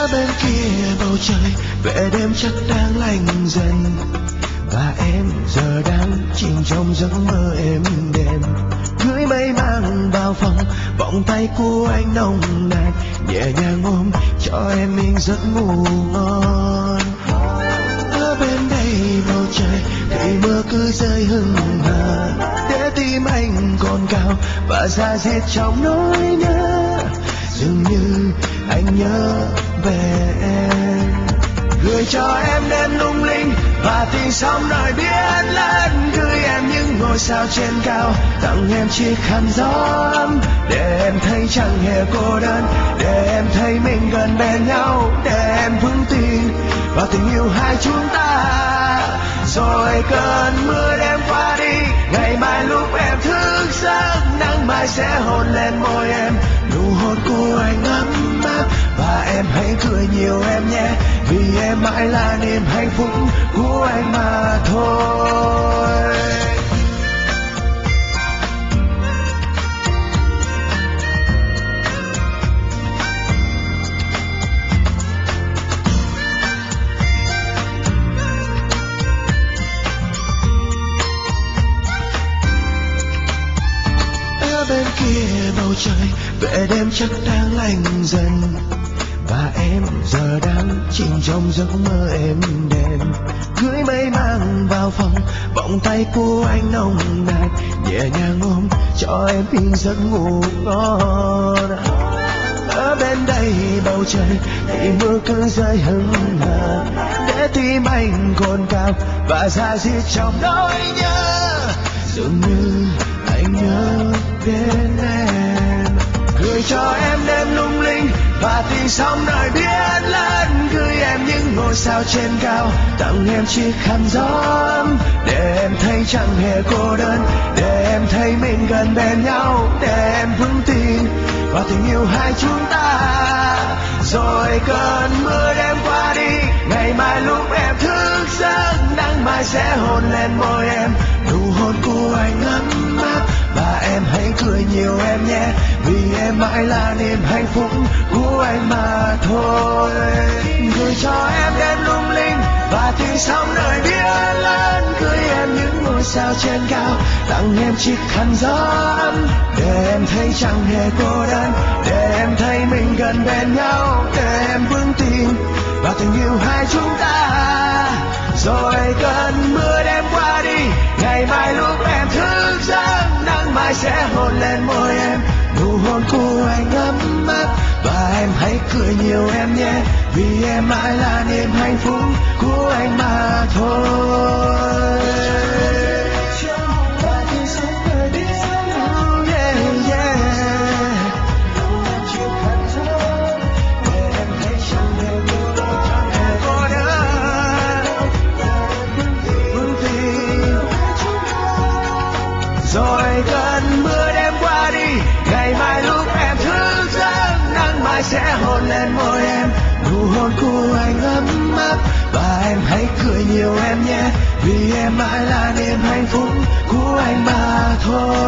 Bên kia bầu trời vẻ đêm chắc đang lạnh dần, và em giờ đang chìm trong giấc mơ êm đềm. Gửi mây mang vào phòng, vòng tay của anh nồng nàn nhẹ nhàng ôm cho em yên giấc ngủ ngon. Ở bên đây bầu trời thì mưa cứ rơi hừng hờ, để tim anh còn cao và da diết trong nỗi nhớ. Dường như anh nhớ về em, gửi cho em đêm lung linh và tình sóng nổi biển lớn. Gửi em những ngôi sao trên cao, tặng em chiếc khăn gió ấm để em thấy chẳng hề cô đơn, để em thấy mình gần bên nhau, để em vững tin vào tình yêu hai chúng ta. Rồi cơn mưa đêm qua đi, ngày mai lúc em thức giấc, nắng mai sẽ hôn lên môi em, nụ hôn của anh ấm áp. Và em hãy cười nhiều em nhé, vì em mãi là niềm hạnh phúc của anh mà thôi. Ở bên kia bầu trời vẻ đêm chắc đang lạnh dần, và em giờ đang chìm trong giấc mơ êm đềm. Gửi mây mang vào phòng, vòng tay của anh nồng nàn nhẹ nhàng ôm cho em yên giấc ngủ ngon. Ở bên đây bầu trời thì mưa cứ rơi hừng hờ, để tim anh cồn cào và da diết trong nỗi nhớ. Dường như anh nhớ đến em, gửi cho em đêm lung linh và tình sóng nổi biển lớn. Gửi em những ngôi sao trên cao, tặng em chiếc khăn gió ấm để em thấy chẳng hề cô đơn, để em thấy mình gần bên nhau, để em vững tin vào tình yêu hai chúng ta. Rồi cơn mưa đêm qua đi, ngày mai lúc em thức giấc, nắng mai sẽ hôn lên môi em, nụ hôn của anh ấm áp. Và em hãy cười nhiều em nhé, vì em mãi là niềm hạnh phúc của anh mà thôi. Gửi cho em đêm lung linh và tiếng sóng nổi biển lớn. Gửi em những ngôi sao trên cao, tặng em chiếc khăn gió ấm để em thấy chẳng hề cô đơn, để em thấy mình gần bên nhau, để em vững tin vào tình yêu hai chúng ta. Rồi cơn mưa đêm qua đi, ngày mai lúc em thức giấc, nắng mai sẽ hôn lên môi em, nụ hôn của anh ấm áp. Và em hãy cười nhiều em nhé, vì em mãi là niềm hạnh phúc của anh mà thôi. Rồi cơn mưa đêm qua đi, ngày mai lúc em thức giấc, nắng mai sẽ hôn lên môi em, nụ hôn của anh ấm áp. Và em hãy cười nhiều em nhé, vì em mãi là niềm hạnh phúc của anh mà thôi.